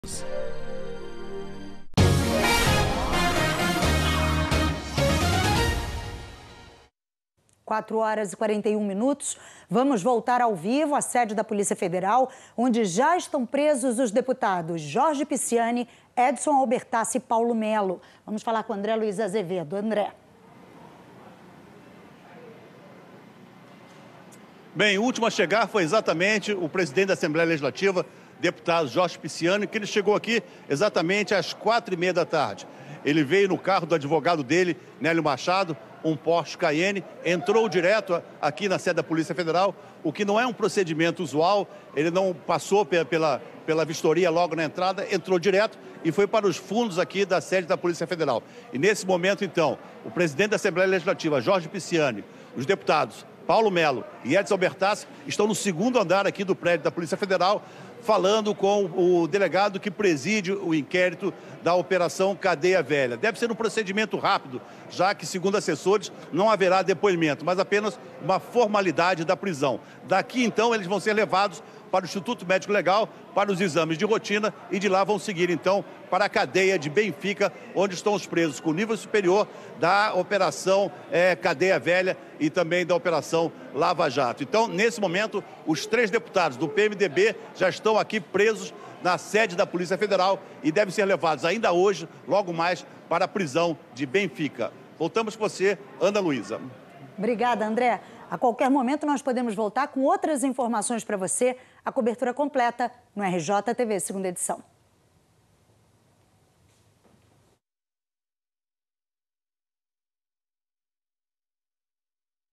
4h41. Vamos voltar ao vivo à sede da Polícia Federal, onde já estão presos os deputados Jorge Pisciani, Edson Albertassi e Paulo Melo. Vamos falar com André Luiz Azevedo. André. Bem, o último a chegar foi exatamente o presidente da Assembleia Legislativa, deputado Jorge Pisciani, que ele chegou aqui exatamente às 4h30 da tarde. Ele veio no carro do advogado dele, Nélio Machado, um Porsche Cayenne, entrou direto aqui na sede da Polícia Federal, o que não é um procedimento usual. Ele não passou pela vistoria logo na entrada, entrou direto e foi para os fundos aqui da sede da Polícia Federal. E nesse momento, então, o presidente da Assembleia Legislativa, Jorge Pisciani, os deputados Paulo Melo e Edson Albertassi estão no segundo andar aqui do prédio da Polícia Federal, falando com o delegado que preside o inquérito da Operação Cadeia Velha. Deve ser um procedimento rápido, já que, segundo assessores, não haverá depoimento, mas apenas uma formalidade da prisão. Daqui, então, eles vão ser levados para o Instituto Médico Legal, para os exames de rotina, e de lá vão seguir, então, para a cadeia de Benfica, onde estão os presos com nível superior da Operação Cadeia Velha e também da Operação Lava Jato. Então, nesse momento, os 3 deputados do PMDB já estão aqui presos na sede da Polícia Federal e devem ser levados ainda hoje, logo mais, para a prisão de Benfica. Voltamos com você, Ana Luísa. Obrigada, André. A qualquer momento nós podemos voltar com outras informações para você. A cobertura completa no RJ TV, segunda edição.